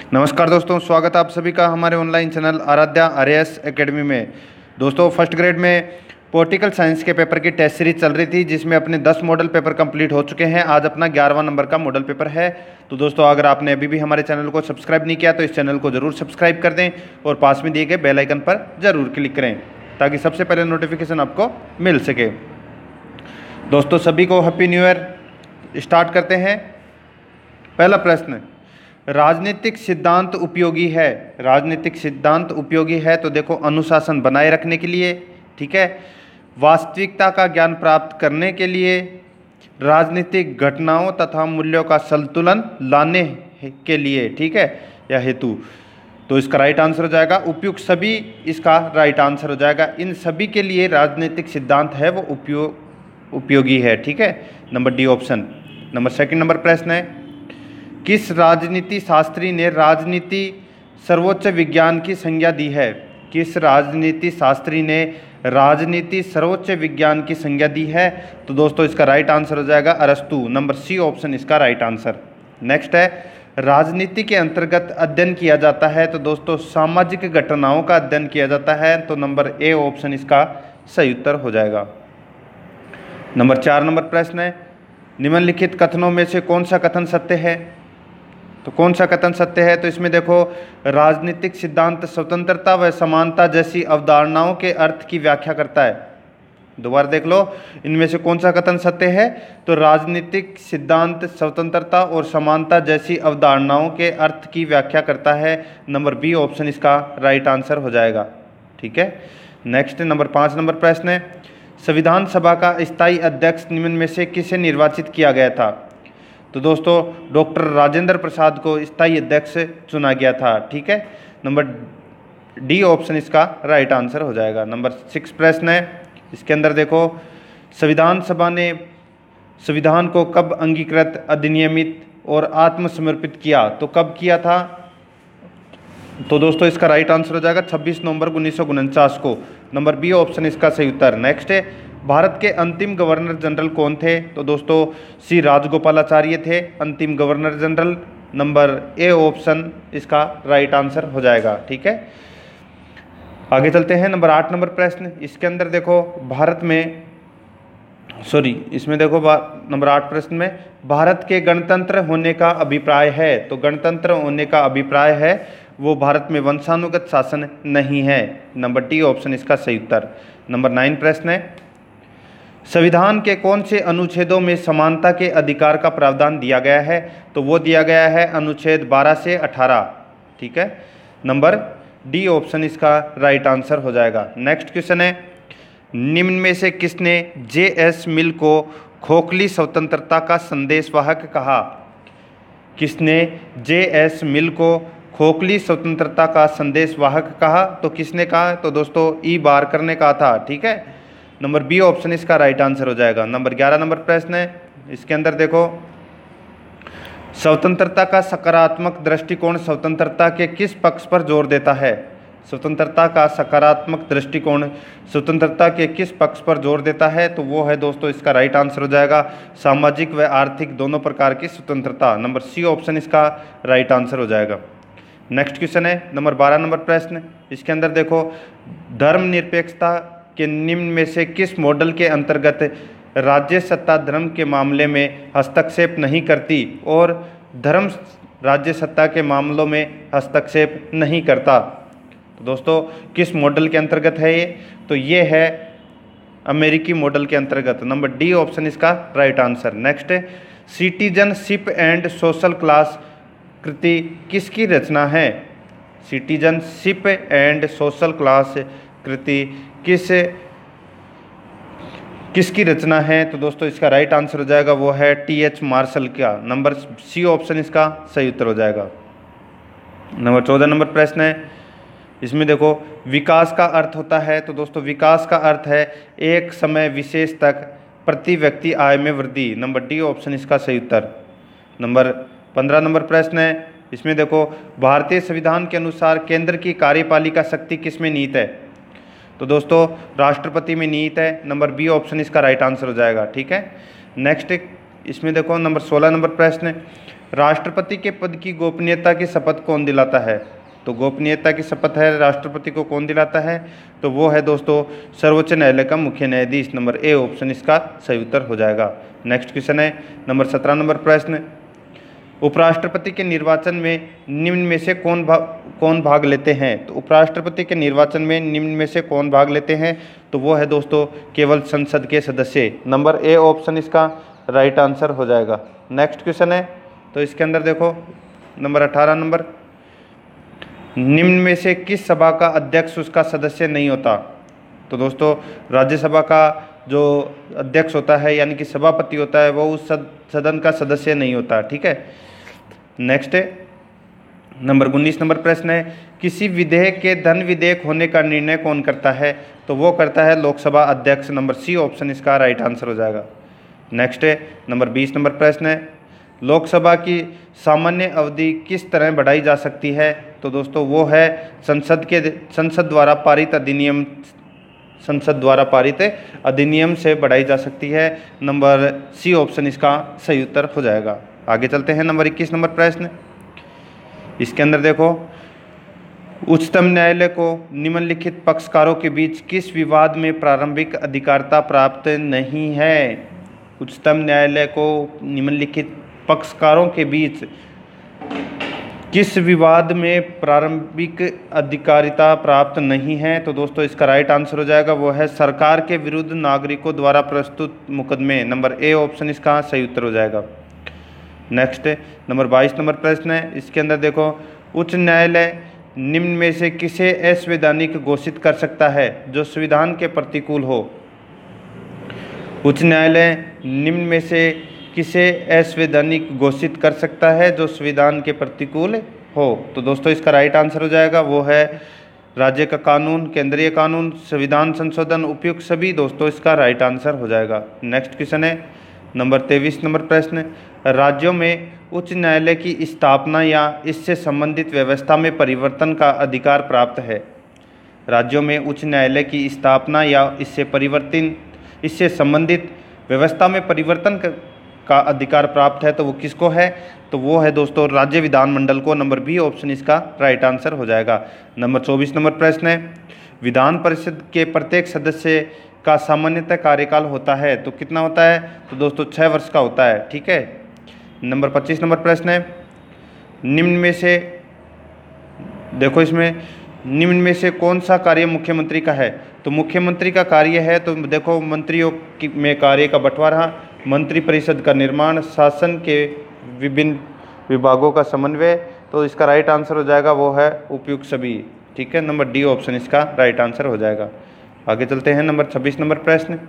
नमस्कार दोस्तों, स्वागत है आप सभी का हमारे online channel Aaradhya RAS academy में। दोस्तों, फर्स्ट ग्रेड में पॉलिटिकल साइंस के पेपर की टेस्ट सीरीज चल रही थी, जिसमें अपने 10 मॉडल पेपर कंप्लीट हो चुके हैं। आज अपना 11वां नंबर का मॉडल पेपर है। तो दोस्तों, अगर आपने अभी भी हमारे चैनल को सब्सक्राइब नहीं किया तो इस चैनल को जरूर सब्सक्राइब कर दें और पास में दिए गए बेल आइकन पर जरूर क्लिक करें, ताकि सबसे पहले नोटिफिकेशन आपको मिल सके। दोस्तों, सभी को हैप्पी न्यू ईयर। स्टार्ट करते हैं। पहला प्रश्न, राजनीतिक सिद्धांत उपयोगी है। राजनीतिक सिद्धांत उपयोगी है तो देखो, अनुशासन बनाए रखने के लिए, ठीक है, वास्तविकता का ज्ञान प्राप्त करने के लिए, राजनीतिक घटनाओं तथा मूल्यों का संतुलन लाने के लिए, ठीक है, या हेतु। तो इसका राइट आंसर हो जाएगा उपयुक्त सभी, इसका राइट आंसर हो जाएगा। इन सभी के लिए राजनीतिक सिद्धांत है वो उपयोगी है, ठीक है, number D option. Number second number प्रश्न है, किस राजनीति शास्त्री ने राजनीति सर्वोच्च विज्ञान की संज्ञा दी है। किस राजनीति शास्त्री ने राजनीति सर्वोच्च विज्ञान की संज्ञा दी है। तो दोस्तों, इसका राइट आंसर हो जाएगा अरस्तु, नंबर सी ऑप्शन इसका राइट आंसर। नेक्स्ट है, राजनीति के अंतर्गत अध्ययन किया जाता है। तो दोस्तों, सामाजिक घटनाओं का अध्ययन किया जाता है, तो नंबर ए ऑप्शन इसका सही उत्तर हो जाएगा। नंबर 4 नंबर प्रश्न है, निम्नलिखित कथनों में से कौन सा कथन सत्य है। तो कौन सा कथन सत्य है। तो इसमें देखो, राजनीतिक सिद्धांत स्वतंत्रता व समानता जैसी अवधारणाओं के अर्थ की व्याख्या करता है। दोबारा देख लो, इनमें से कौन सा कथन सत्य है। तो राजनीतिक सिद्धांत स्वतंत्रता और समानता जैसी अवधारणाओं के अर्थ की व्याख्या करता है, नंबर बी ऑप्शन इसका राइट आंसर हो जाएगा, ठीक है। नेक्स्ट नंबर 5 नंबर प्रश्न है, संविधान सभा का स्थायी अध्यक्ष निम्न में से किसे निर्वाचित किया गया था। तो दोस्तों, डॉक्टर राजेंद्र प्रसाद को स्थायी अध्यक्ष चुना गया था, ठीक है, नंबर डी ऑप्शन इसका राइट आंसर हो जाएगा। नंबर 6 प्रश्न है, इसके अंदर देखो, संविधान सभा ने संविधान को कब अंगीकृत, अधिनियमित और आत्मसमर्पित किया। तो कब किया था। तो दोस्तों, इसका राइट आंसर हो जाएगा 26 नवंबर 1949 को, नंबर बी ऑप्शन इसका सही उत्तर। नेक्स्ट है, भारत के अंतिम गवर्नर जनरल कौन थे। तो दोस्तों, सी राजगोपालाचार्य थे अंतिम governor general, number A option इसका राइट आंसर हो जाएगा, ठीक है। आगे चलते हैं। नंबर 8 नंबर प्रश्न, इसके अंदर देखो, भारत में इसमें देखो नंबर 8 प्रश्न में, भारत के गणतंत्र होने का अभिप्राय है। तो गणतंत्र होने का अभिप्राय है वो भारत में वंशानुगत शासन नहीं है, नंबर डी ऑप्शन इसका सही उत्तर। नंबर 9 प्रश्न है, संविधान के कौन से अनुच्छेदों में समानता के अधिकार का प्रावधान दिया गया है। तो वो दिया गया है अनुच्छेद 12 से 18, ठीक है, नंबर डी ऑप्शन इसका राइट आंसर हो जाएगा। नेक्स्ट क्वेश्चन है, निम्न में से किसने जे.एस. मिल को खोखली स्वतंत्रता का संदेशवाहक कहा। किसने जे.एस. मिल को खोखली स्वतंत्रता का संदेशवाहक कहा। तो किसने कहा। तो दोस्तों, ई बारकर ने कहा था, ठीक है, नंबर बी ऑप्शन इसका राइट आंसर हो जाएगा। नंबर 11 नंबर प्रश्न है, इसके अंदर देखो, स्वतंत्रता का सकारात्मक दृष्टिकोण स्वतंत्रता के किस पक्ष पर जोर देता है। स्वतंत्रता का सकारात्मक दृष्टिकोण स्वतंत्रता के किस पक्ष पर जोर देता है। तो वो है दोस्तों, इसका राइट आंसर हो जाएगा सामाजिक व आर्थिक दोनों प्रकार की स्वतंत्रता, नंबर सी ऑप्शन इसका राइट आंसर हो जाएगा। नेक्स्ट क्वेश्चन है नंबर 12 नंबर प्रश्न, इसके अंदर देखो, धर्मनिरपेक्षता के निम्न में से किस मॉडल के अंतर्गत राज्य सत्ता धर्म के मामले में हस्तक्षेप नहीं करती और धर्म राज्य सत्ता के मामलों में हस्तक्षेप नहीं करता। तो दोस्तों, किस मॉडल के अंतर्गत है ये। तो ये है अमेरिकी मॉडल के अंतर्गत, नंबर डी ऑप्शन इसका राइट आंसर। नेक्स्ट है, सिटीजनशिप एंड सोशल क्लास कृति किसकी रचना है। सिटीजनशिप एंड सोशल क्लास कृति किसकी रचना है। तो दोस्तों, इसका राइट आंसर हो जाएगा वो है टी.एच. मार्शल का, नंबर सी ऑप्शन इसका सही उत्तर हो जाएगा। नंबर 14 नंबर प्रश्न है, इसमें देखो, विकास का अर्थ होता है। तो दोस्तों, विकास का अर्थ है एक समय विशेष तक प्रति व्यक्ति आय में वृद्धि, नंबर डी ऑप्शन इसका सही उत्तर। नंबर 15 नंबर प्रश्न है, इसमें देखो, भारतीय संविधान के अनुसार केंद्र की कार्यपालिका शक्ति किसमें निहित है। तो दोस्तों, राष्ट्रपति में निहित है, नंबर बी ऑप्शन इसका राइट आंसर हो जाएगा, ठीक है। नेक्स्ट इसमें देखो, नंबर 16 नंबर प्रश्न, राष्ट्रपति के पद की गोपनीयता की शपथ कौन दिलाता है? तो गोपनीयता की शपथ है राष्ट्रपति को कौन दिलाता है? तो वो है दोस्तों सर्वोच्च न्यायालय का मुख्य न्यायाधीश। नंबर ए ऑप्शन इसका सही उत्तर हो जाएगा। नेक्स्ट क्वेश्चन है नंबर 17 नंबर प्रश्न, उपराष्ट्रपति के निर्वाचन में निम्न में से कौन भाग लेते हैं? तो उपराष्ट्रपति के निर्वाचन में निम्न में से कौन भाग लेते हैं? तो वो है दोस्तों केवल संसद के सदस्य। नंबर ए ऑप्शन इसका राइट आंसर हो जाएगा। नेक्स्ट क्वेश्चन है तो इसके अंदर देखो नंबर 18 नंबर, निम्न में से किस सभा का अध्यक्ष उसका सदस्य नहीं होता? तो दोस्तों राज्यसभा का जो अध्यक्ष होता है यानी कि सभापति होता है वो उस सदन का सदस्य नहीं होता। ठीक है। नेक्स्ट है नंबर 19 नंबर प्रश्न है, किसी विधेयक के धन विधेयक होने का निर्णय कौन करता है? तो वो करता है लोकसभा अध्यक्ष। नंबर सी ऑप्शन इसका राइट आंसर हो जाएगा। नेक्स्ट है नंबर 20 नंबर प्रश्न है, लोकसभा की सामान्य अवधि किस तरह बढ़ाई जा सकती है? तो दोस्तों वो है संसद द्वारा पारित अधिनियम से बढ़ाई जा सकती है। नंबर सी ऑप्शन इसका सही उत्तर हो जाएगा। आगे चलते हैं नंबर 21 नंबर प्रश्न, इसके अंदर देखो उच्चतम न्यायालय को निम्नलिखित पक्षकारों के बीच किस विवाद में प्रारंभिक अधिकारिता प्राप्त नहीं है? उच्चतम न्यायालय को निम्नलिखित पक्षकारों के बीच किस विवाद में प्रारंभिक अधिकारिता प्राप्त नहीं है? तो दोस्तों इसका राइट आंसर हो जाएगा वो है सरकार के विरुद्ध नागरिकों द्वारा प्रस्तुत मुकदमे। नंबर ए ऑप्शन इसका सही उत्तर हो जाएगा। नेक्स्ट नंबर 22 नंबर प्रश्न है, इसके अंदर देखो उच्च न्यायालय निम्न में से किसे असंवैधानिक घोषित कर सकता है जो संविधान के प्रतिकूल हो? उच्च न्यायालय निम्न में से किसे असंवैधानिक घोषित कर सकता है जो संविधान के प्रतिकूल हो? तो दोस्तों इसका राइट आंसर हो जाएगा वो है राज्य का कानून, केंद्रीय कानून, संविधान संशोधन, उपयुक्त सभी। दोस्तों इसका राइट आंसर हो जाएगा। नेक्स्ट क्वेश्चन है नंबर 23 नंबर प्रश्न, राज्यों में उच्च न्यायालय की स्थापना या इससे संबंधित व्यवस्था में परिवर्तन का अधिकार प्राप्त है? राज्यों में उच्च न्यायालय की स्थापना या इससे संबंधित व्यवस्था में परिवर्तन का अधिकार प्राप्त है तो वो किसको है? तो वो है दोस्तों राज्य विधानमंडल को। नंबर बी ऑप्शन इसका राइट आंसर हो जाएगा। नंबर 24 नंबर प्रश्न है, विधान परिषद के प्रत्येक सदस्य का सामान्यतः कार्यकाल होता है तो कितना होता है? तो दोस्तों 6 वर्ष का होता है। ठीक है। नंबर 25 नंबर प्रश्न है, निम्न में से देखो इसमें निम्न में से कौन सा कार्य मुख्यमंत्री का है? तो मुख्यमंत्री का कार्य है तो देखो मंत्रियों में कार्य का बंटवारा, मंत्री परिषद का निर्माण, शासन के विभिन्न विभागों का समन्वय। तो इसका राइट आंसर हो जाएगा वो है उपयुक्त सभी। ठीक है। नंबर डी ऑप्शन इसका राइट आंसर हो जाएगा। आगे चलते हैं नंबर 26 नंबर प्रश्न,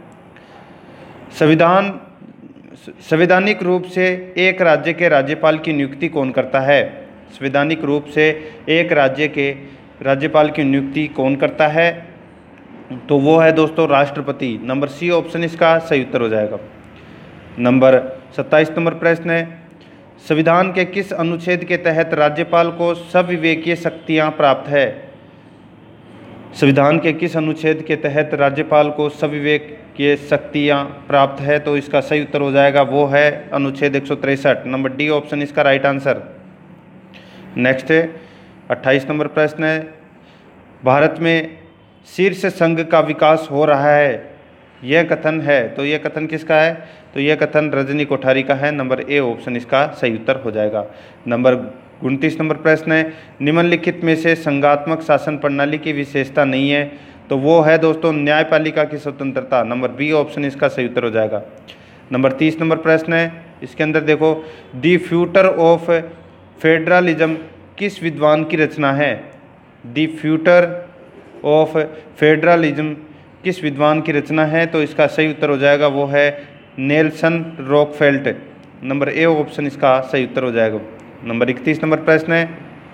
संवैधानिक रूप से एक राज्य के राज्यपाल की नियुक्ति कौन करता है? संवैधानिक रूप से एक राज्य के राज्यपाल की नियुक्ति कौन करता है? तो वो है दोस्तों राष्ट्रपति। नंबर सी ऑप्शन इसका सही उत्तर हो जाएगा। नंबर 27 नंबर प्रश्न है, संविधान के किस अनुच्छेद के तहत राज्यपाल को सविवेकीय शक्तियां प्राप्त है? संविधान के किस अनुच्छेद के तहत राज्यपाल को सविवेकीय शक्तियां प्राप्त है? तो इसका सही उत्तर हो जाएगा वो है अनुच्छेद 163। नंबर डी ऑप्शन इसका राइट आंसर। नेक्स्ट है 28 नंबर प्रश्न है, भारत में शीर्ष संघ का विकास हो रहा है यह कथन है तो यह कथन किसका है? तो यह कथन रजनी कोठारी का है। नंबर ए ऑप्शन इसका सही उत्तर हो जाएगा। नंबर 29 नंबर प्रश्न है, निम्नलिखित में से संघात्मक शासन प्रणाली की विशेषता नहीं है तो वो है दोस्तों न्यायपालिका की स्वतंत्रता। नंबर बी ऑप्शन इसका सही उत्तर हो जाएगा। नंबर 30 नंबर प्रश्न है, इसके अंदर देखो द फ्यूचर ऑफ फेडरलिज्म किस विद्वान की रचना है? द फ्यूचर ऑफ फेडरलिज्म किस विद्वान की रचना है? तो इसका सही उत्तर हो जाएगा वो है Nelson Rockefeller. Number A option इसका सही उत्तर हो जाएगा। नंबर 31 नंबर प्रश्न है,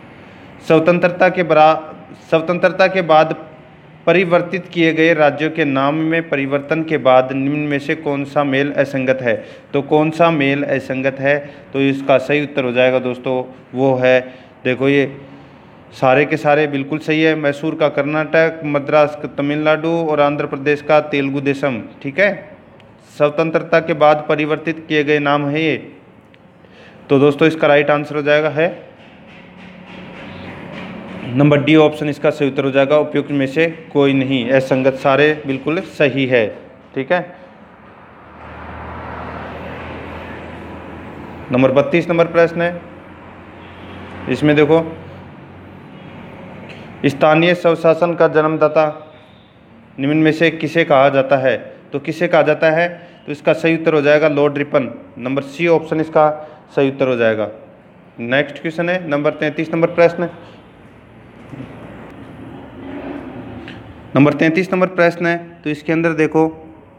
स्वतंत्रता के बाद परिवर्तित किए गए राज्यों के नाम में परिवर्तन के बाद निम्न में से कौन सा मेल असंगत है? तो कौन सा मेल असंगत है? तो इसका सही उत्तर हो जाएगा दोस्तों वो है, देखो ये सारे के सारे बिल्कुल सही है। मैसूर का कर्नाटक, मद्रास का तमिलनाडु और आंध्र प्रदेश का तेलुगु देशम। ठीक है। स्वतंत्रता के बाद परिवर्तित किए गए नाम है ये। तो दोस्तों इसका राइट आंसर हो जाएगा है नंबर डी ऑप्शन इसका सही उत्तर हो जाएगा। उपयुक्त में से कोई नहीं, असंगत सारे बिल्कुल सही है। ठीक है, नंबर 32 नंबर प्रश्न है। इसमें देखो, स्थानीय स्वशासन का जन्मदाता निम्न में से किसे कहा जाता है? तो किसे कहा जाता है? तो इसका सही उत्तर हो जाएगा Lord Ripon. Number C option इसका सही उत्तर हो जाएगा। नेक्स्ट क्वेश्चन है नंबर 33 नंबर प्रश्न। नंबर 33 नंबर प्रश्न है, तो इसके अंदर देखो,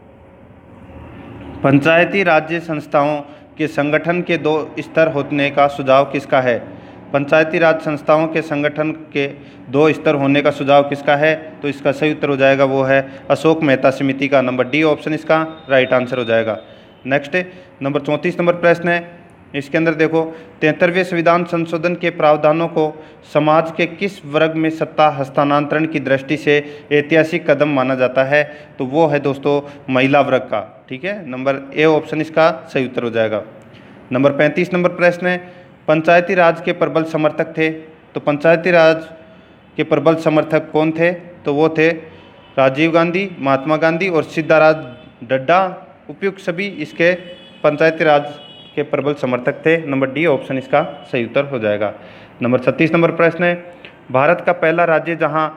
पंचायती राज्य संस्थाओं के संगठन के 2 स्तर होने का सुझाव किसका है? पंचायती राज संस्थाओं के संगठन के 2 स्तर होने का सुझाव किसका है? तो इसका सही उत्तर हो जाएगा वो है अशोक मेहता समिति का। नंबर डी ऑप्शन इसका राइट आंसर हो जाएगा। नेक्स्ट नंबर 34 नंबर प्रश्न है। इसके अंदर देखो, 73वें संविधान संशोधन के प्रावधानों को समाज के किस वर्ग में सत्ता हस्तांतरण की दृष्टि से ऐतिहासिक कदम माना जाता है? तो वो है दोस्तों महिला वर्ग का। ठीक है, नंबर ए ऑप्शन इसका सही उत्तर हो जाएगा। नंबर 35 नंबर प्रश्न है, पंचायती राज के प्रबल समर्थक थे। तो पंचायती राज के प्रबल समर्थक कौन थे? तो वो थे राजीव गांधी, महात्मा गांधी और सिद्धार्थ डड्डा। उपयुक्त सभी इसके पंचायती राज के प्रबल समर्थक थे। नंबर डी ऑप्शन इसका सही उत्तर हो जाएगा। नंबर 36 नंबर प्रश्न है, भारत का पहला राज्य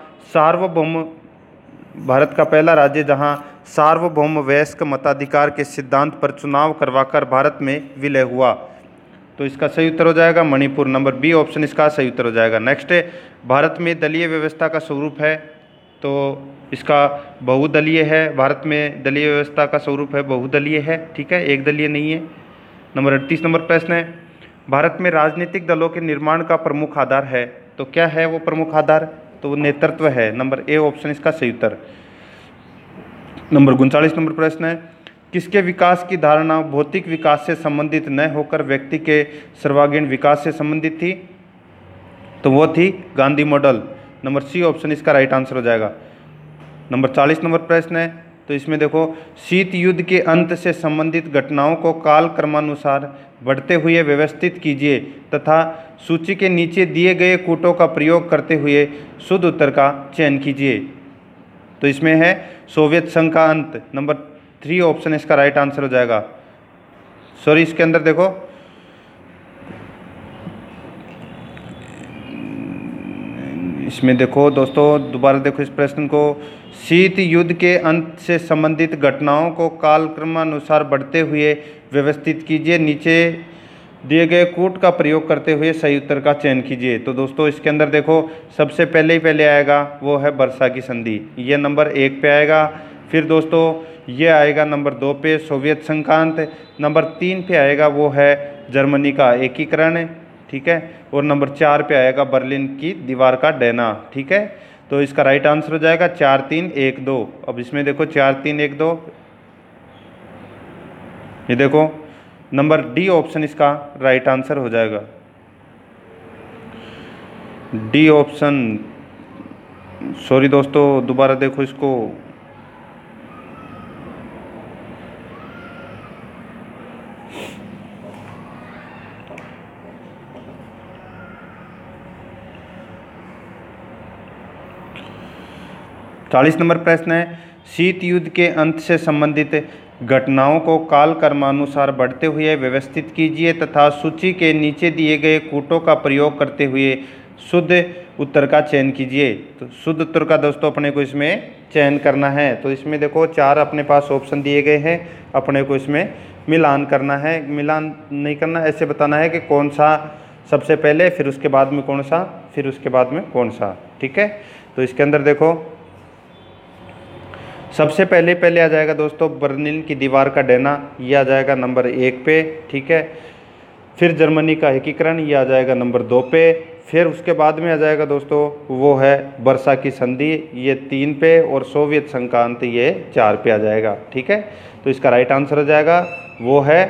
जहां सार्वभौम वयस्क मताधिकार के सिद्धांत पर चुनाव करवाकर भारत में विलय हुआ। तो इसका सही उत्तर हो जाएगा मणिपुर। नंबर बी ऑप्शन इसका सही उत्तर हो जाएगा। नेक्स्ट है, भारत में दलीय व्यवस्था का स्वरूप है। तो इसका बहुदलीय है। भारत में दलीय व्यवस्था का स्वरूप है, बहुदलीय है। ठीक है, एक दलीय नहीं है। नंबर 38 नंबर प्रश्न है, भारत में राजनीतिक दलों के निर्माण का प्रमुख आधार है। तो क्या है वो प्रमुख आधार? तो वो नेतृत्व है। नंबर ए ऑप्शन इसका सही उत्तर। नंबर 39 नंबर प्रश्न है, किसके विकास की धारणा भौतिक विकास से संबंधित न होकर व्यक्ति के सर्वांगीण विकास से संबंधित थी? तो वो थी Gandhi model. Number C option इसका राइट आंसर हो जाएगा। नंबर 40 नंबर प्रश्न है, तो इसमें देखो, शीत युद्ध के अंत से संबंधित घटनाओं को काल क्रमानुसार बढ़ते हुए व्यवस्थित कीजिए तथा सूची के नीचे दिए गए कूटों का प्रयोग करते हुए शुद्ध उत्तर का चयन कीजिए। तो इसमें है सोवियत संघ का अंत। नंबर 3 ऑप्शन इसका राइट आंसर हो जाएगा। सॉरी, इसके अंदर देखो, इसमें देखो दोस्तों, दोबारा देखो इस प्रश्न को, शीत युद्ध के अंत से संबंधित घटनाओं को कालक्रमानुसार बढ़ते हुए व्यवस्थित कीजिए, नीचे दिए गए कूट का प्रयोग करते हुए सही उत्तर का चयन कीजिए। तो दोस्तों इसके अंदर देखो, सबसे पहले आएगा वो है वर्षा की संधि, ये नंबर 1 पे आएगा। फिर दोस्तों ये आएगा नंबर 2 पे सोवियत संघ का अंत। नंबर 3 पे आएगा वो है जर्मनी का एकीकरण। ठीक है, और नंबर 4 पे आएगा बर्लिन की दीवार का ढहना। ठीक है, तो इसका राइट आंसर हो जाएगा 4 3 1 2। अब इसमें देखो 4 3 1 2, ये देखो नंबर डी ऑप्शन इसका राइट आंसर हो जाएगा। डी ऑप्शन, सॉरी दोस्तों, दोबारा देखो इसको, चालीस नंबर प्रश्न है, शीत युद्ध के अंत से संबंधित घटनाओं को काल क्रमानुसार बढ़ते हुए व्यवस्थित कीजिए तथा सूची के नीचे दिए गए कूटों का प्रयोग करते हुए शुद्ध उत्तर का चयन कीजिए। तो शुद्ध उत्तर का दोस्तों अपने को इसमें चयन करना है। तो इसमें देखो 4 अपने पास ऑप्शन दिए गए हैं, अपने को इसमें मिलान करना है। मिलान नहीं करना, ऐसे बताना है कि कौन सा सबसे पहले, फिर उसके बाद में कौन सा, फिर उसके बाद में कौन सा। ठीक है, तो इसके अंदर देखो सबसे पहले आ जाएगा दोस्तों बर्लिन की दीवार का ढहना, ये आ जाएगा नंबर 1 पे। ठीक है, फिर जर्मनी का एकीकरण, ये आ जाएगा नंबर 2 पे। फिर उसके बाद में आ जाएगा दोस्तों वो है वर्षा की संधि, ये 3 पे, और सोवियत संघ का अंत ये 4 पे आ जाएगा। ठीक है, तो इसका राइट आंसर हो जाएगा वो है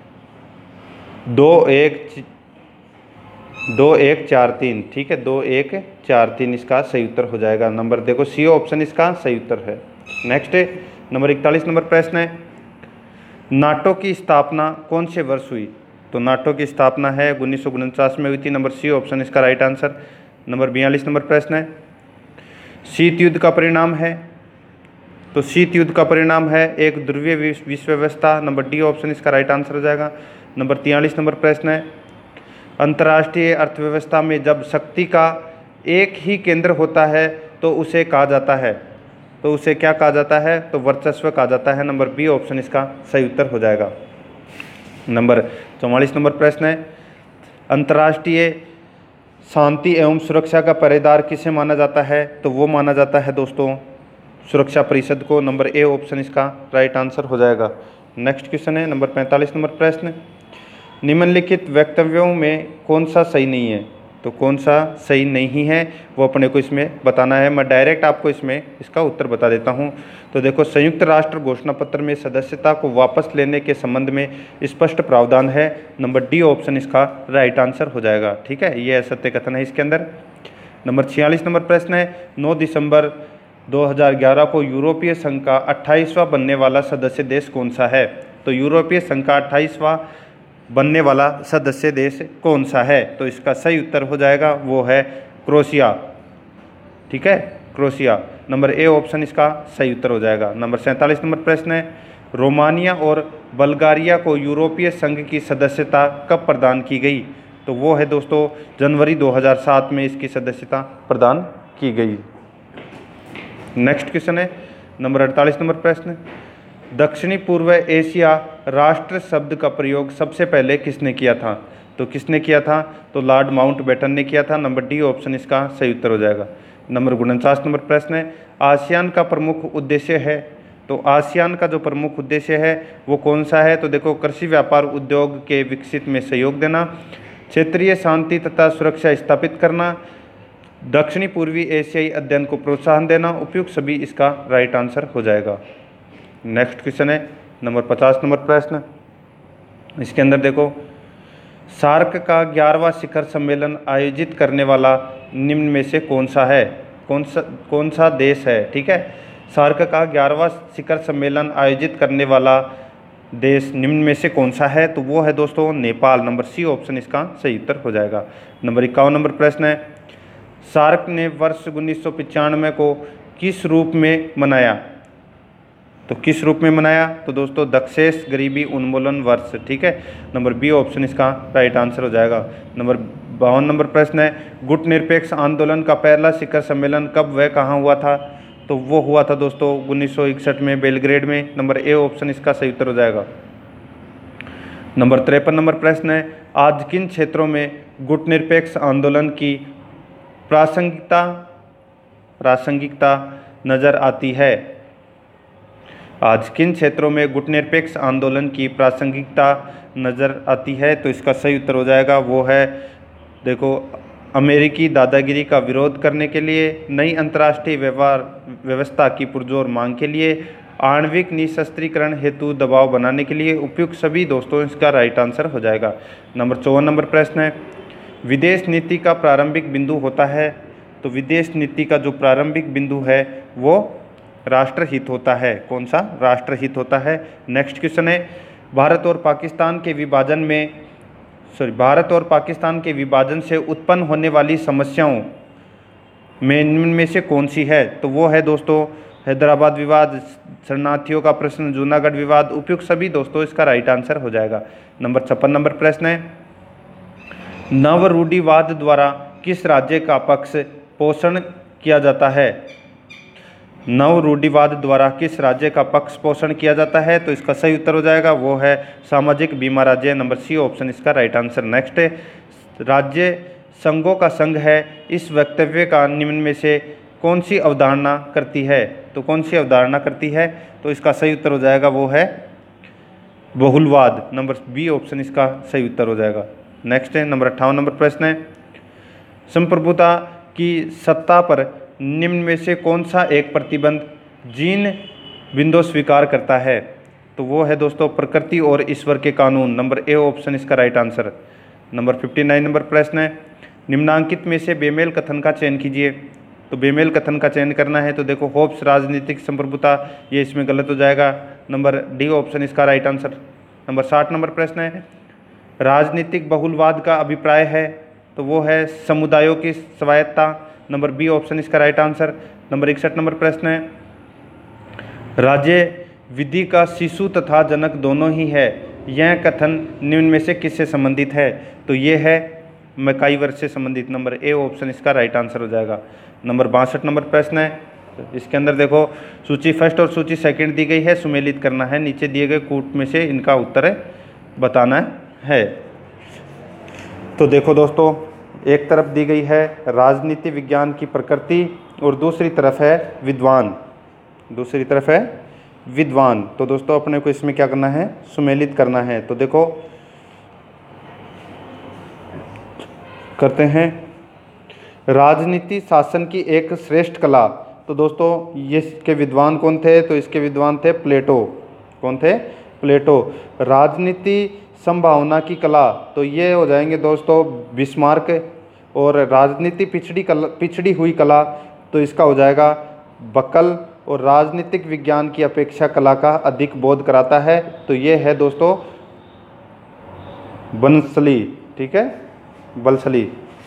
2 1 4 3। ठीक है, 2 1 4 3 इसका सही उत्तर हो जाएगा। नंबर देखो सी ऑप्शन इसका सही उत्तर है। नेक्स्ट नंबर 41 नंबर प्रश्न है, नाटो की स्थापना कौन से वर्ष हुई? तो नाटो की स्थापना है 1949 में हुई थी। नंबर सी ऑप्शन इसका राइट आंसर। नंबर 42 नंबर प्रश्न है, शीत युद्ध का परिणाम है, तो शीत युद्ध का परिणाम है एक ध्रुवीय विश्व व्यवस्था। नंबर डी ऑप्शन इसका राइट आंसर हो जाएगा। नंबर 43 नंबर प्रश्न है, अंतर्राष्ट्रीय अर्थव्यवस्था में जब शक्ति का एक ही केंद्र होता है तो उसे कहा जाता है, तो उसे क्या कहा जाता है, तो वर्चस्व कहा जाता है। नंबर बी ऑप्शन इसका सही उत्तर हो जाएगा। नंबर 44 नंबर प्रश्न है, अंतर्राष्ट्रीय शांति एवं सुरक्षा का पहरेदार किसे माना जाता है, तो वो माना जाता है दोस्तों सुरक्षा परिषद को। नंबर ए ऑप्शन इसका राइट आंसर हो जाएगा। नेक्स्ट क्वेश्चन है नंबर 45 नंबर प्रश्न, निम्नलिखित वक्तव्यों में कौन सा सही नहीं है, तो कौन सा सही नहीं है वो अपने को इसमें बताना है। मैं डायरेक्ट आपको इसमें इसका उत्तर बता देता हूं। तो देखो, संयुक्त राष्ट्र घोषणा पत्र में सदस्यता को वापस लेने के संबंध में स्पष्ट प्रावधान है। नंबर डी ऑप्शन इसका राइट आंसर हो जाएगा। ठीक है, ये सत्य कथन है इसके अंदर। नंबर 46 नंबर प्रश्न है, 9 दिसंबर 2011 को यूरोपीय संघ का 28वां बनने वाला सदस्य देश कौन सा है, तो यूरोपीय संघ का 28वां बनने वाला सदस्य देश कौन सा है, तो इसका सही उत्तर हो जाएगा वो है क्रोएशिया। ठीक है, क्रोएशिया। नंबर ए ऑप्शन इसका सही उत्तर हो जाएगा। नंबर 47 नंबर प्रश्न है, रोमानिया और बल्गारिया को यूरोपीय संघ की सदस्यता कब प्रदान की गई, तो वो है दोस्तों जनवरी 2007 में इसकी सदस्यता प्रदान की गई। नेक्स्ट क्वेश्चन है नंबर 48 नंबर प्रश्न, दक्षिणी पूर्व एशिया राष्ट्र शब्द का प्रयोग सबसे पहले किसने किया था, तो किसने किया था, तो लॉर्ड माउंटबेटन ने किया था। नंबर डी ऑप्शन इसका सही उत्तर हो जाएगा। नंबर 49 नंबर प्रश्न है, आसियान का प्रमुख उद्देश्य है, तो आसियान का जो प्रमुख उद्देश्य है वो कौन सा है, तो देखो कृषि व्यापार उद्योग के विकसित में सहयोग देना, क्षेत्रीय शांति तथा सुरक्षा स्थापित करना, दक्षिणी पूर्वी एशियाई अध्ययन को प्रोत्साहन देना। उपयुक्त सभी इसका राइट आंसर हो जाएगा। नेक्स्ट क्वेश्चन है नंबर 50 नंबर प्रश्न, इसके अंदर देखो, सार्क का 11वां शिखर सम्मेलन आयोजित करने वाला निम्न में से कौन सा है, कौन सा देश है। ठीक है, सार्क का 11वां शिखर सम्मेलन आयोजित करने वाला देश निम्न में से कौन सा है, तो वो है दोस्तों नेपाल। नंबर सी ऑप्शन इसका सही उत्तर हो जाएगा। नंबर 51 नंबर प्रश्न है, सार्क ने वर्ष 1995 को किस रूप में मनाया, तो किस रूप में मनाया, तो दोस्तों दक्षेश गरीबी उन्मूलन वर्ष। ठीक है, नंबर बी ऑप्शन इसका राइट आंसर हो जाएगा। नंबर 52 नंबर प्रश्न है, गुट निरपेक्ष आंदोलन का पहला शिखर सम्मेलन कब व कहाँ हुआ था, तो वो हुआ था दोस्तों 1961 में बेलग्रेड में। नंबर ए ऑप्शन इसका सही उत्तर हो जाएगा। नंबर 53 नंबर प्रश्न है, आज किन क्षेत्रों में गुट निरपेक्ष आंदोलन की प्रासंगिकता नजर आती है, आज किन क्षेत्रों में गुट निरपेक्ष आंदोलन की प्रासंगिकता नजर आती है, तो इसका सही उत्तर हो जाएगा वो है देखो अमेरिकी दादागिरी का विरोध करने के लिए, नई अंतर्राष्ट्रीय व्यवस्था की पुरजोर मांग के लिए, आणविक निशस्त्रीकरण हेतु दबाव बनाने के लिए। उपयुक्त सभी दोस्तों इसका राइट आंसर हो जाएगा। नंबर 54 नंबर प्रश्न है, विदेश नीति का प्रारंभिक बिंदु होता है, तो विदेश नीति का जो प्रारंभिक बिंदु है वो राष्ट्रहित होता है। कौन सा, राष्ट्रहित होता है। नेक्स्ट क्वेश्चन है, भारत और पाकिस्तान के विभाजन से उत्पन्न होने वाली समस्याओं में निम्न में से कौन सी है, तो वो है दोस्तों हैदराबाद विवाद, शरणार्थियों का प्रश्न, जूनागढ़ विवाद। उपयुक्त सभी दोस्तों इसका राइट आंसर हो जाएगा। नंबर 56 नंबर प्रश्न है, नवरूढ़िवाद द्वारा किस राज्य का पक्ष पोषण किया जाता है, नवरूढ़िवाद द्वारा किस राज्य का पक्ष पोषण किया जाता है, तो इसका सही उत्तर हो जाएगा वो है सामाजिक बीमा राज्य। नंबर सी ऑप्शन इसका राइट आंसर। नेक्स्ट है, राज्य संघों का संघ है, इस वक्तव्य का निम्न में से कौन सी अवधारणा करती है, तो कौन सी अवधारणा करती है, तो इसका सही उत्तर हो जाएगा वो है बहुलवाद। नंबर बी ऑप्शन इसका सही उत्तर हो जाएगा। नेक्स्ट है नंबर 58 नंबर प्रश्न है, संप्रभुता की सत्ता पर निम्न में से कौन सा एक प्रतिबंध जीन बिंदु स्वीकार करता है, तो वो है दोस्तों प्रकृति और ईश्वर के कानून। नंबर ए ऑप्शन इसका राइट आंसर। नंबर 59 नंबर प्रश्न है, निम्नांकित में से बेमेल कथन का चयन कीजिए, तो बेमेल कथन का चयन करना है, तो देखो होप्स राजनीतिक संप्रभुता, ये इसमें गलत हो जाएगा। नंबर डी ऑप्शन इसका राइट आंसर। नंबर 60 नंबर प्रश्न है, राजनीतिक बहुलवाद का अभिप्राय है तो वो है समुदायों की स्वायत्ता। नंबर बी ऑप्शन इसका राइट आंसर। नंबर 61 नंबर प्रश्न है, राज्य विधि का शिशु तथा जनक दोनों ही है, यह कथन निम्न में से किससे संबंधित है? तो ये है मैकाइवर से संबंधित। नंबर ए ऑप्शन इसका राइट आंसर हो जाएगा। नंबर 62 नंबर प्रश्न है, इसके अंदर देखो सूची फर्स्ट और सूची सेकंड दी गई है, सुमेलित करना है, नीचे दिए गए कूट में से इनका उत्तर बताना है। तो देखो दोस्तों, एक तरफ दी गई है राजनीति विज्ञान की प्रकृति और दूसरी तरफ है विद्वान, दूसरी तरफ है विद्वान। तो दोस्तों अपने को इसमें क्या करना है, सुमेलित करना है। तो देखो करते हैं, राजनीति शासन की एक श्रेष्ठ कला। तो दोस्तों ये इसके विद्वान कौन थे? तो इसके विद्वान थे प्लेटो। कौन थे? प्लेटो। राजनीति संभावना की कला, तो ये हो जाएंगे दोस्तों बिस्मार्क। और राजनीति पिछड़ी हुई कला, तो इसका हो जाएगा बकल। और राजनीतिक विज्ञान की अपेक्षा कला का अधिक बोध कराता है, तो ये है दोस्तों बंसली। ठीक है, बलसली।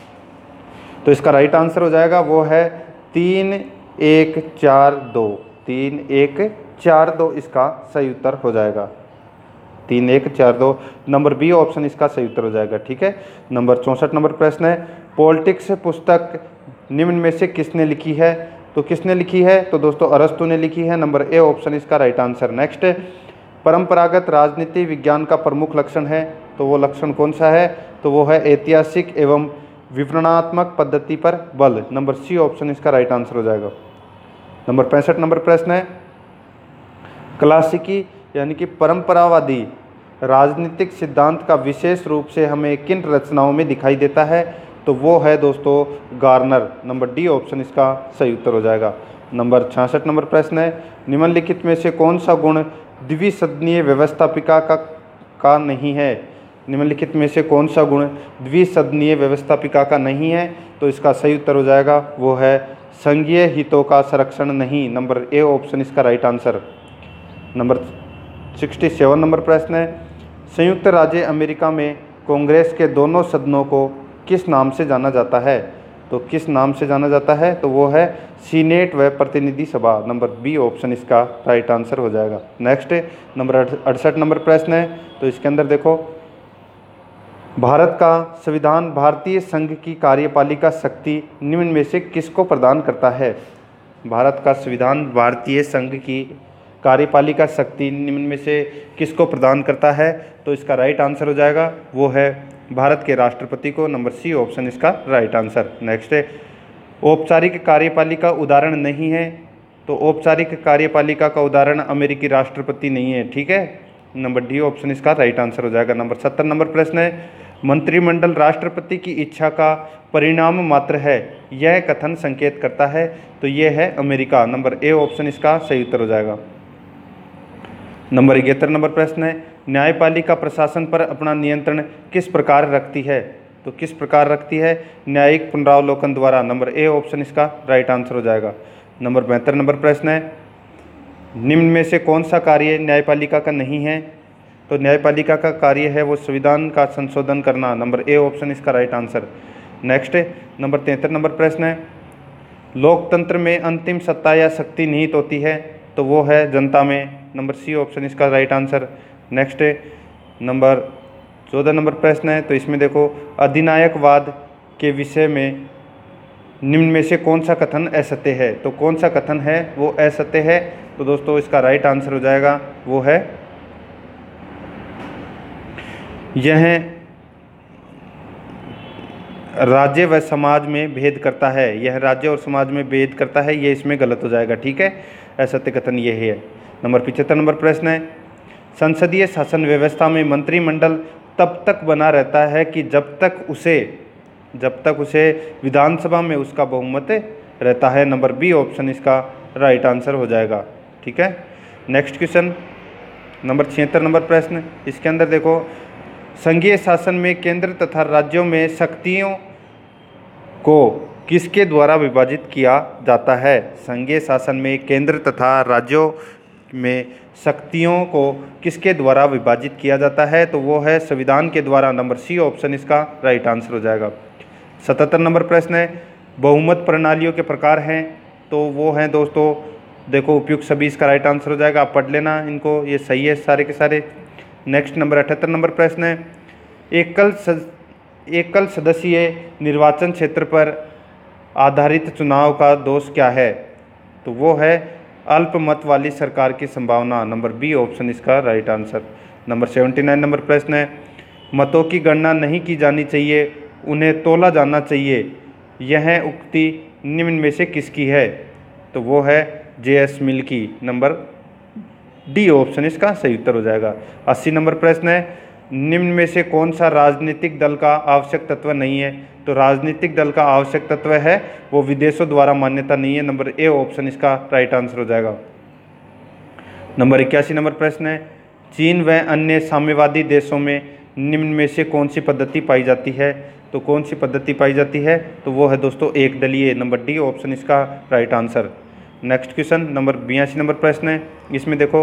तो इसका राइट आंसर हो जाएगा वो है 3, 1, 4, 2। 3, 1, 4, 2 इसका सही उत्तर हो जाएगा। 3, 1, 4, 2 नंबर बी ऑप्शन इसका सही उत्तर हो जाएगा। ठीक है। नंबर 64 नंबर प्रश्न है, पॉलिटिक्स पुस्तक निम्न में से किसने लिखी है? तो किसने लिखी है? तो दोस्तों अरस्तु ने लिखी है। नंबर ए ऑप्शन इसका राइट आंसर। नेक्स्ट, परंपरागत राजनीति विज्ञान का प्रमुख लक्षण है, तो वो लक्षण कौन सा है? तो वो है ऐतिहासिक एवं विवरणात्मक पद्धति पर बल। नंबर सी ऑप्शन इसका राइट आंसर हो जाएगा। नंबर 65 नंबर प्रश्न है, क्लासिकी यानी कि परंपरावादी राजनीतिक सिद्धांत का विशेष रूप से हमें किन रचनाओं में दिखाई देता है? तो वो है दोस्तों गार्नर। नंबर डी ऑप्शन इसका सही उत्तर हो जाएगा। नंबर 66 नंबर प्रश्न है, निम्नलिखित में से कौन सा गुण द्विसदनीय व्यवस्थापिका का नहीं है? निम्नलिखित में से कौन सा गुण द्विसदनीय व्यवस्थापिका का नहीं है? तो इसका सही उत्तर हो जाएगा वो है संघीय हितों का संरक्षण नहीं। नंबर ए ऑप्शन इसका राइट आंसर। नंबर 67 नंबर प्रश्न है, संयुक्त राज्य अमेरिका में कांग्रेस के दोनों सदनों को किस नाम से जाना जाता है? तो किस नाम से जाना जाता है? तो वो है सीनेट व प्रतिनिधि सभा। नंबर बी ऑप्शन इसका राइट आंसर हो जाएगा। नेक्स्ट नंबर 68 नंबर प्रश्न है, तो इसके अंदर देखो, भारत का संविधान भारतीय संघ की कार्यपालिका शक्ति निम्न में से किसको प्रदान करता है? भारत का संविधान भारतीय संघ की कार्यपालिका शक्ति निम्न में से किसको प्रदान करता है? तो इसका राइट आंसर हो जाएगा वो है भारत के राष्ट्रपति को। नंबर सी ऑप्शन इसका राइट आंसर। नेक्स्ट है, औपचारिक कार्यपालिका उदाहरण नहीं है, तो औपचारिक कार्यपालिका का उदाहरण अमेरिकी राष्ट्रपति नहीं है। ठीक है, नंबर डी ऑप्शन इसका राइट आंसर हो जाएगा। नंबर 70 नंबर प्रश्न है, मंत्रिमंडल राष्ट्रपति की इच्छा का परिणाम मात्र है, यह कथन संकेत करता है, तो यह है अमेरिका। नंबर ए ऑप्शन इसका सही उत्तर हो जाएगा। नंबर 71 नंबर प्रश्न है, न्यायपालिका प्रशासन पर अपना नियंत्रण किस प्रकार रखती है? तो किस प्रकार रखती है? न्यायिक पुनरावलोकन द्वारा। नंबर ए ऑप्शन इसका राइट आंसर हो जाएगा। नंबर 72 नंबर प्रश्न है, निम्न में से कौन सा कार्य न्यायपालिका का नहीं है? तो न्यायपालिका का कार्य है वो संविधान का संशोधन करना। नंबर ए ऑप्शन इसका right answer. Next number 73 number प्रश्न है, लोकतंत्र में अंतिम सत्ता या शक्ति निहित होती है, तो वो है जनता में। नंबर सी ऑप्शन इसका right answer. Next number 14 number प्रश्न है, तो इसमें देखो, अधिनायकवाद के विषय में निम्न में से कौन सा कथन असत्य है? तो कौन सा कथन है वो असत्य है? तो दोस्तों इसका राइट आंसर हो जाएगा वो है यह राज्य व समाज में भेद करता है। यह राज्य और समाज में भेद करता है, ये इसमें गलत हो जाएगा। ठीक है, असत्य कथन ये है। नंबर 75 नंबर प्रश्न है, संसदीय शासन व्यवस्था में मंत्रिमंडल तब तक बना रहता है कि जब तक उसे विधानसभा में उसका बहुमत रहता है। नंबर बी ऑप्शन इसका राइट आंसर हो जाएगा। ठीक है, नेक्स्ट क्वेश्चन नंबर 76 नंबर प्रश्न, इसके अंदर देखो, संघीय शासन में केंद्र तथा राज्यों में शक्तियों को किसके द्वारा विभाजित किया जाता है? संघीय शासन में केंद्र तथा राज्यों में शक्तियों को किसके द्वारा विभाजित किया जाता है? तो वो है संविधान के द्वारा। नंबर सी ऑप्शन इसका राइट आंसर हो जाएगा। 77 नंबर प्रश्न है, बहुमत प्रणालियों के प्रकार हैं, तो वो हैं दोस्तों, देखो उपयुक्त सभी इसका राइट आंसर हो जाएगा। आप पढ़ लेना इनको, ये सही है सारे के सारे। नेक्स्ट नंबर 78 नंबर प्रश्न है, एकल सदस्यीय निर्वाचन क्षेत्र पर आधारित चुनाव का दोष क्या है? तो वो है अल्पमत वाली सरकार की संभावना। नंबर बी ऑप्शन इसका राइट आंसर। नंबर 79 नंबर प्रश्न है, मतों की गणना नहीं की जानी चाहिए, उन्हें तौला जाना चाहिए, यह उक्ति निम्न में से किसकी है? तो वो है जे.एस. मिल की। नंबर डी ऑप्शन इसका सही उत्तर हो जाएगा। 80 नंबर प्रश्न है, निम्न में से कौन सा राजनीतिक दल का आवश्यक तत्व नहीं है? तो राजनीतिक दल का आवश्यक तत्व है वो विदेशों द्वारा मान्यता नहीं है। नंबर ए ऑप्शन इसका राइट आंसर हो जाएगा। नंबर 81 नंबर प्रश्न है, चीन व अन्य साम्यवादी देशों में निम्न में से कौन सी पद्धति पाई जाती है? तो कौन सी पद्धति पाई जाती है? तो वो है दोस्तों एक दलीय। नंबर डी ऑप्शन इसका right answer. Next question number 82 number प्रश्न है, इसमें देखो,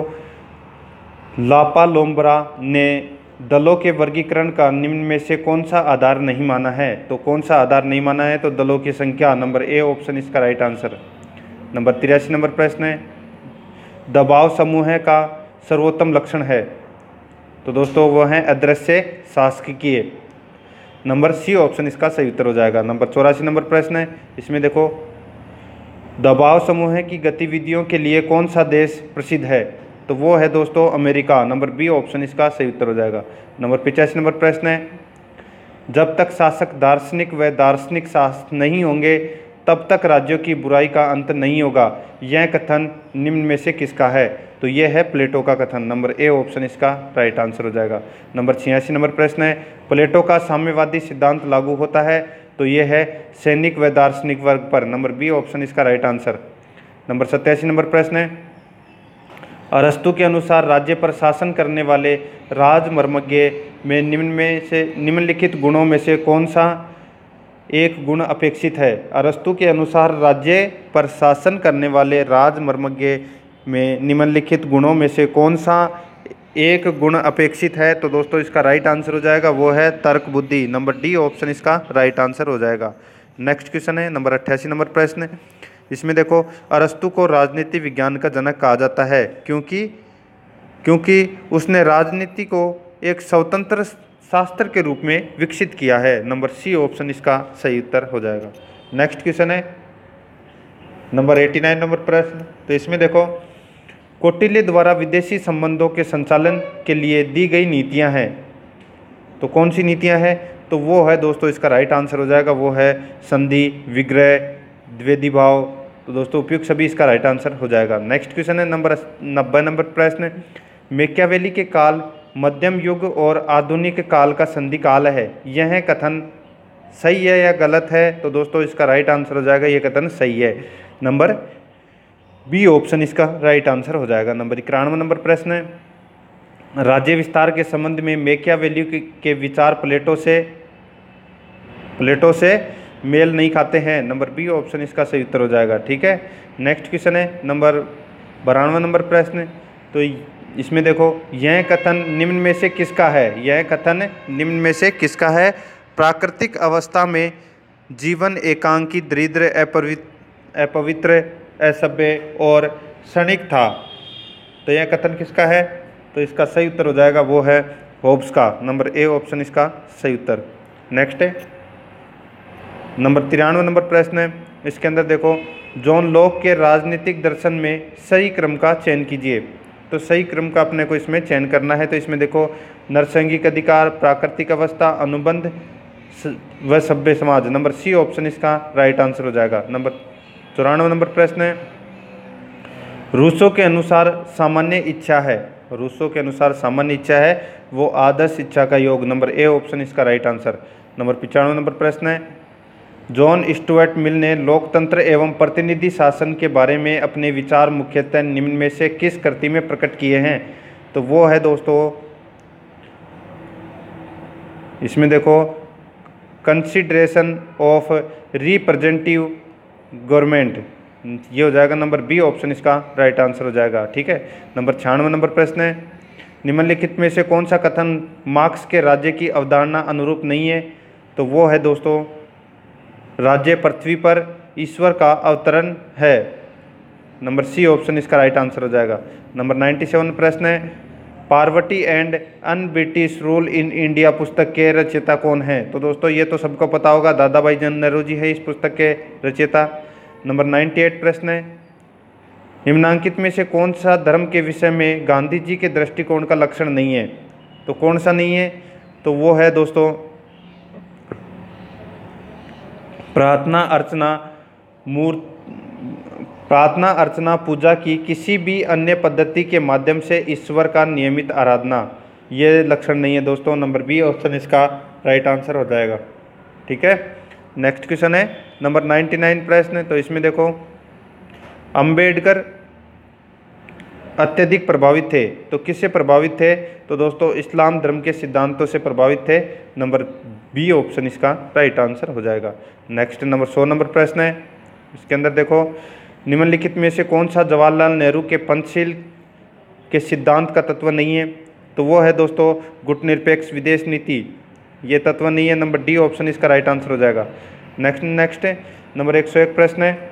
लापालोम्ब्रा ने दलों के वर्गीकरण का निम्न में से कौन सा आधार नहीं माना है? तो कौन सा आधार नहीं माना है? तो दलों की संख्या। नंबर ए ऑप्शन इसका राइट आंसर। नंबर 83 नंबर प्रश्न है, दबाव समूह का सर्वोत्तम लक्षण है? तो दोस्तों वो है अदृश्य शासकीय। नंबर सी ऑप्शन इसका सही उत्तर हो जाएगा। नंबर 84 नंबर प्रश्न है, इसमें देखो, दबाव समूह की गतिविधियों के लिए कौन सा देश प्रसिद्ध है? तो वो है दोस्तों अमेरिका। नंबर बी ऑप्शन इसका सही उत्तर हो जाएगा। नंबर 85 नंबर प्रश्न है, जब तक शासक दार्शनिक व दार्शनिक शासक नहीं होंगे तब तक राज्यों की बुराई का अंत नहीं होगा, यह कथन निम्न में से किसका है? तो यह है प्लेटो का कथन। नंबर ए ऑप्शन इसका राइट आंसर हो जाएगा। नंबर 86 नंबर प्रश्न है, प्लेटो का साम्यवादी सिद्धांत लागू होता है? तो यह है सैनिक व दार्शनिक वर्ग पर। नंबर बी ऑप्शन इसका राइट आंसर। नंबर 87 नंबर प्रश्न है, अरस्तु के अनुसार राज्य पर शासन करने वाले राजमर्मज्ञ में निम्नलिखित गुणों में से कौन सा एक गुण अपेक्षित है? अरस्तु के अनुसार राज्य पर शासन करने वाले राजमर्मज्ञ में निम्नलिखित गुणों में से कौन सा एक गुण अपेक्षित है? तो दोस्तों इसका राइट आंसर हो जाएगा वो है तर्क बुद्धि। नंबर डी ऑप्शन इसका राइट आंसर हो जाएगा। नेक्स्ट क्वेश्चन है नंबर 88 नंबर प्रश्न, इसमें देखो, अरस्तु को राजनीति विज्ञान का जनक कहा जाता है क्योंकि उसने राजनीति को एक स्वतंत्र शास्त्र के रूप में विकसित किया है। नंबर सी ऑप्शन इसका सही उत्तर हो जाएगा। नेक्स्ट क्वेश्चन है नंबर 89 नंबर प्रश्न, तो इसमें देखो, कौटिल्य द्वारा विदेशी संबंधों के संचालन के लिए दी गई नीतियां हैं, तो कौन सी नीतियां हैं? तो वो है दोस्तों इसका राइट आंसर हो जाएगा, वो है संधि, विग्रह, द्विवेदी भाव। तो दोस्तों उपयुक्त सभी इसका राइट आंसर हो जाएगा। नेक्स्ट क्वेश्चन है नंबर 90 नंबर प्रश्न, मैकियावेली के काल मध्यम युग और आधुनिक काल का संधि काल है, यह कथन सही है या गलत है? तो दोस्तों इसका राइट आंसर हो जाएगा, यह कथन सही है। नंबर बी ऑप्शन इसका राइट आंसर हो जाएगा। नंबर 91 नंबर प्रश्न है, राज्य विस्तार के संबंध में मैकियावेली के विचार प्लेटो से मेल नहीं खाते हैं। नंबर बी ऑप्शन इसका सही उत्तर हो जाएगा। ठीक है। नेक्स्ट क्वेश्चन है नंबर 92 नंबर प्रश्न, तो इसमें देखो, यह कथन निम्न में से किसका है? यह कथन निम्न में से किसका है? प्राकृतिक अवस्था में जीवन एकांकी, दरिद्र, अपवित्र, असभ्य और क्षणिक था। तो यह कथन किसका है? तो इसका सही उत्तर हो जाएगा, वो है होब्स का। नंबर ए ऑप्शन इसका सही उत्तर। नेक्स्ट है नंबर 93 नंबर प्रश्न है, इसके अंदर देखो, जॉन लॉक के राजनीतिक दर्शन में सही क्रम का चयन कीजिए। तो सही क्रम का अपने को इसमें चयन करना है। तो इसमें देखो, नरसंगिक अधिकार, प्राकृतिक अवस्था, अनुबंध व सभ्य समाज। नंबर सी ऑप्शन इसका राइट आंसर हो जाएगा। नंबर 94 नंबर प्रश्न है, रूसो के अनुसार सामान्य इच्छा है, रूसो के अनुसार सामान्य इच्छा है वो आदर्श इच्छा का योग। नंबर ए ऑप्शन इसका राइट आंसर। नंबर 95 नंबर प्रश्न है, जॉन स्टुअर्ट मिल ने लोकतंत्र एवं प्रतिनिधि शासन के बारे में अपने विचार मुख्यतः निम्न में से किस कृति में प्रकट किए हैं? तो वो है दोस्तों, इसमें देखो, कंसिडरेशन ऑफ रिप्रेजेंटेटिव गवर्नमेंट, ये हो जाएगा नंबर बी ऑप्शन इसका राइट आंसर हो जाएगा। ठीक है, नंबर 96 नंबर प्रश्न है, निम्नलिखित में से कौन सा कथन मार्क्स के राज्य की अवधारणा अनुरूप नहीं है? तो वो है दोस्तों, राज्य पृथ्वी पर ईश्वर का अवतरण है। नंबर सी ऑप्शन इसका राइट आंसर हो जाएगा। नंबर 97 प्रश्न है, poverty and un British rule in India पुस्तक के रचयिता कौन है? तो दोस्तों ये तो सबको पता होगा, दादा भाई नेहरू जी है इस पुस्तक के रचयिता। नंबर 98 प्रश्न है, निम्नांकित में से कौन सा धर्म के विषय में गांधी जी के दृष्टिकोण का लक्षण नहीं है? तो कौन सा नहीं है? तो वो है दोस्तों, प्रार्थना अर्चना पूजा की किसी भी अन्य पद्धति के माध्यम से ईश्वर का नियमित आराधना, ये लक्षण नहीं है दोस्तों। नंबर बी ऑप्शन इसका राइट आंसर हो जाएगा। ठीक है, नेक्स्ट क्वेश्चन है नंबर 99 प्रश्न। तो इसमें देखो, अंबेडकर अत्यधिक प्रभावित थे, तो किससे प्रभावित थे? तो दोस्तों इस्लाम धर्म के सिद्धांतों से प्रभावित थे। नंबर बी ऑप्शन इसका राइट आंसर हो जाएगा। नेक्स्ट नंबर 100 नंबर प्रश्न है, इसके अंदर देखो, निम्नलिखित में से कौन सा जवाहरलाल नेहरू के पंचशील के सिद्धांत का तत्व नहीं है? तो वो है दोस्तों, गुटनिरपेक्ष विदेश नीति, ये तत्व नहीं है। नंबर डी ऑप्शन इसका राइट आंसर हो जाएगा। नेक्स्ट है नंबर 101 प्रश्न है,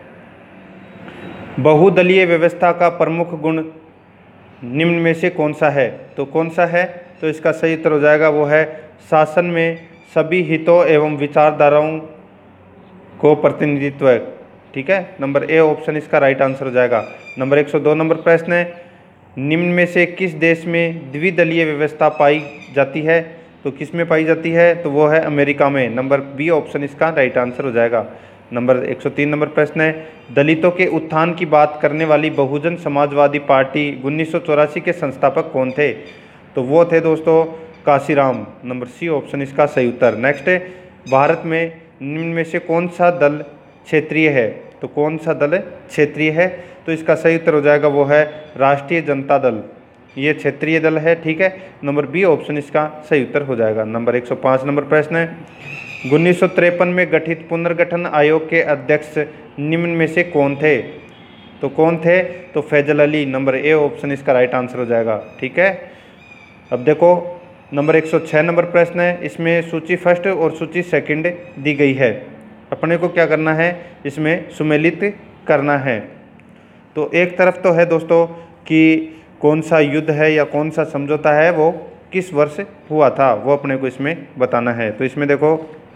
बहुदलीय व्यवस्था का प्रमुख गुण निम्न में से कौन सा है? तो कौन सा है? तो इसका सही उत्तर हो जाएगा, वो है शासन में सभी हितों एवं विचारधाराओं को प्रतिनिधित्व। ठीक है, नंबर ए ऑप्शन इसका राइट आंसर हो जाएगा। नंबर 102 नंबर प्रश्न है, निम्न में से किस देश में द्विदलीय व्यवस्था पाई जाती है? तो किस में पाई जाती है? तो वो है अमेरिका में। नंबर बी ऑप्शन इसका राइट आंसर हो जाएगा। नंबर 103 नंबर प्रश्न है, दलितों के उत्थान की बात करने वाली बहुजन समाजवादी पार्टी 1984 के संस्थापक कौन थे? तो वो थे दोस्तों काशीराम। नंबर सी ऑप्शन इसका सही उत्तर। नेक्स्ट है, भारत में निम्न में से कौन सा दल क्षेत्रीय है? तो कौन सा दल क्षेत्रीय है? तो इसका सही उत्तर हो जाएगा, वो है राष्ट्रीय जनता दल, ये क्षेत्रीय दल है। ठीक है, नंबर बी ऑप्शन इसका सही उत्तर हो जाएगा। नंबर 105 नंबर प्रश्न है, 1953 में गठित पुनर्गठन आयोग के अध्यक्ष निम्न में से कौन थे? तो कौन थे? तो Faisal Ali. Number A option इसका राइट आंसर हो जाएगा। ठीक है, अब देखो नंबर 106 नंबर प्रश्न है, इसमें सूची फर्स्ट और सूची सेकंड दी गई है, अपने को क्या करना है, इसमें सुमेलित करना है। तो एक तरफ तो है दोस्तों कि कौन सा युद्ध है या कौन सा समझौता है वो किस वर्ष हुआ था, वो अपने को इसमें बताना है। तो इसमें देखो,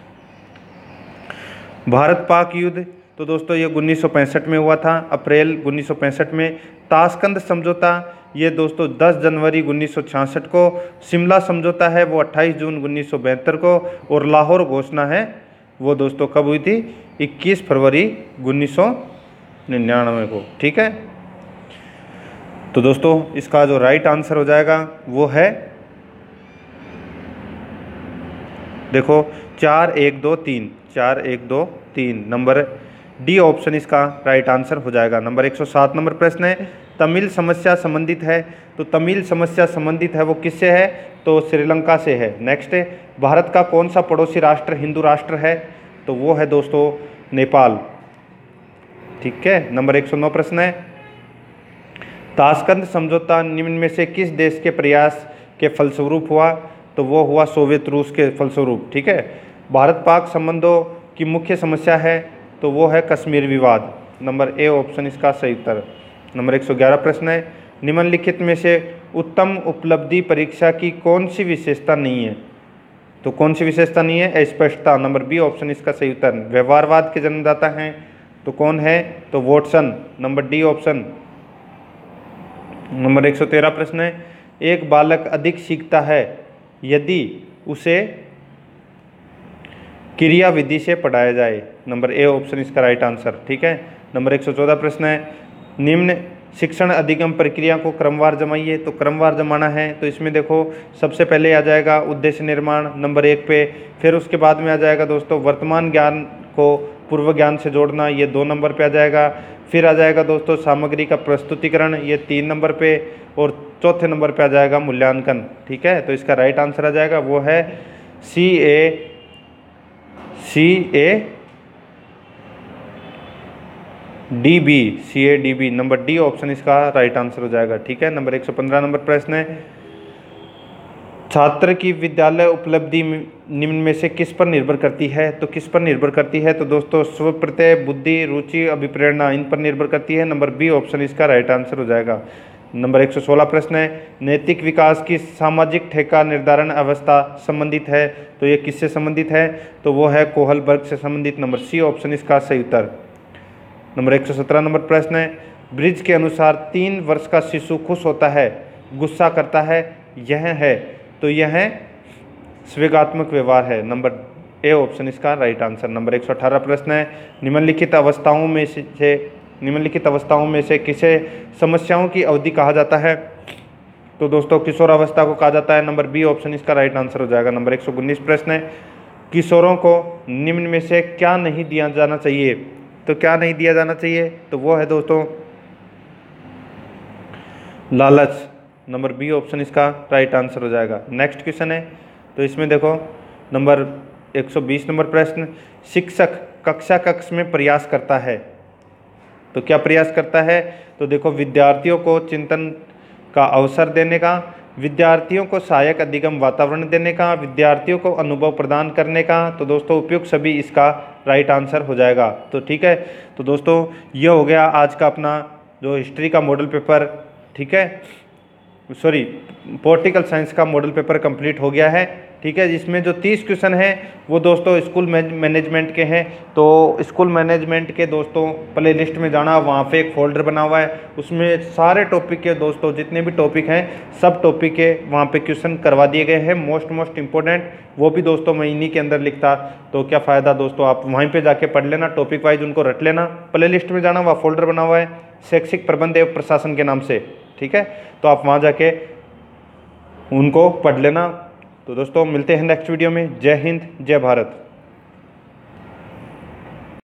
भारत पाक युद्ध, तो दोस्तों ये 1965 में हुआ था, अप्रैल 1965 में। ताशकंद समझौता, ये दोस्तों 10 जनवरी 1966 को। शिमला समझौता है वो 28 जून 1972 को। और लाहौर घोषणा है वो दोस्तों कब हुई थी? 21 फरवरी 1999 को। ठीक है, तो दोस्तों इसका जो राइट आंसर हो जाएगा वो है, देखो 4 1 2 3, 4 1 2 3, नंबर डी ऑप्शन इसका राइट आंसर हो जाएगा। नंबर 107 नंबर प्रश्न है, तमिल समस्या संबंधित है, तो तमिल समस्या संबंधित है वो किससे है? तो श्रीलंका से है। नेक्स्ट है, भारत का कौन सा पड़ोसी राष्ट्र हिंदू राष्ट्र है? तो वो है दोस्तों नेपाल। ठीक है, नंबर 109 प्रश्न है, ताशकंद समझौता निम्न में से किस देश के प्रयास के फलस्वरूप हुआ? तो वो हुआ सोवियत रूस के फलस्वरूप। ठीक है, भारत पाक संबंधों की मुख्य समस्या है, तो वो है कश्मीर विवाद। नंबर ए ऑप्शन इसका सही उत्तर। नंबर 111 प्रश्न है, निम्नलिखित में से उत्तम उपलब्धि परीक्षा की कौन सी विशेषता नहीं है? तो कौन सी विशेषता नहीं है? अस्पष्टता। नंबर बी ऑप्शन इसका सही उत्तर। व्यवहारवाद के जन्मदाता हैं, तो कौन है? तो Watson. Number D option. Number 113 प्रश्न है, एक बालक अधिक सीखता है यदि उसे क्रिया विधि से पढ़ाया जाए। नंबर ए ऑप्शन इसका राइट आंसर। ठीक है, नंबर 114 प्रश्न है, निम्न शिक्षण अधिगम प्रक्रिया को क्रमवार जमाइए। तो क्रमवार जमाना है, तो इसमें देखो सबसे पहले आ जाएगा उद्देश्य निर्माण नंबर 1 पे, फिर उसके बाद में आ जाएगा दोस्तों वर्तमान ज्ञान को पूर्व ज्ञान से जोड़ना, ये 2 नंबर पे आ जाएगा। फिर आ जाएगा दोस्तों सामग्री का प्रस्तुतिकरण, ये 3 नंबर पे, और चौथे नंबर पे आ जाएगा मूल्यांकन। ठीक है, तो इसका राइट आंसर आ जाएगा वो है D B, CADB, number D option इसका राइट आंसर हो जाएगा। ठीक है, नंबर 115 नंबर प्रश्न है, छात्र की विद्यालय उपलब्धि निम्न में से किस पर निर्भर करती है? तो किस पर निर्भर करती है? तो दोस्तों स्व प्रत्यय, बुद्धि, रुचि, अभिप्रेरणा, इन पर निर्भर करती है। नंबर बी ऑप्शन इसका राइट आंसर हो जाएगा। नंबर 116 प्रश्न है, नैतिक विकास की सामाजिक ठेका निर्धारण अवस्था संबंधित है, तो ये किससे संबंधित है? तो वो है कोहलबर्ग से संबंधित। नंबर सी ऑप्शन इसका सही उत्तर। नंबर 117 नंबर प्रश्न है, ब्रिज के अनुसार 3 वर्ष का शिशु खुश होता है, गुस्सा करता है, यह है, तो यह स्वेगात्मक व्यवहार है। नंबर ए ऑप्शन इसका राइट आंसर। नंबर 118 प्रश्न है, निम्नलिखित अवस्थाओं में से किसे समस्याओं की अवधि कहा जाता है? तो दोस्तों किशोरावस्था को कहा जाता है। नंबर बी ऑप्शन इसका राइट आंसर हो जाएगा। नंबर 119 प्रश्न है, किशोरों को निम्न में से क्या नहीं दिया जाना चाहिए? तो क्या नहीं दिया जाना चाहिए? तो वो है दोस्तों लालच। नंबर बी ऑप्शन इसका राइट आंसर हो जाएगा। नेक्स्ट क्वेश्चन है, तो इसमें देखो नंबर 120 नंबर प्रश्न, शिक्षक कक्षा कक्ष में प्रयास करता है, तो क्या प्रयास करता है? तो देखो विद्यार्थियों को चिंतन का अवसर देने का, विद्यार्थियों को सहायक अधिगम वातावरण देने का, विद्यार्थियों को अनुभव प्रदान करने का, तो दोस्तों उपयुक्त सभी इसका राइट आंसर हो जाएगा। तो ठीक है, तो दोस्तों ये हो गया आज का अपना जो हिस्ट्री का मॉडल पेपर, ठीक है, सॉरी पॉलिटिकल साइंस का मॉडल पेपर कंप्लीट हो गया है। ठीक है, जिसमें जो 30 क्वेश्चन हैं वो दोस्तों स्कूल मैनेजमेंट के हैं। तो स्कूल मैनेजमेंट के दोस्तों प्ले लिस्ट में जाना, वहाँ पे एक फोल्डर बना हुआ है, उसमें सारे टॉपिक के दोस्तों जितने भी टॉपिक हैं सब टॉपिक के वहाँ पे क्वेश्चन करवा दिए गए हैं, मोस्ट इम्पोर्टेंट, वो भी दोस्तों मैं इन्हीं के अंदर लिखता। तो क्या फ़ायदा दोस्तों, आप वहीं पर जाके पढ़ लेना, टॉपिक वाइज उनको रट लेना, प्ले लिस्ट में जाना, वहाँ फोल्डर बना हुआ है शैक्षिक प्रबंध एवं प्रशासन के नाम से। ठीक है, तो आप वहाँ जाके उनको पढ़ लेना। तो दोस्तों मिलते हैं नेक्स्ट वीडियो में। जय हिंद, जय भारत।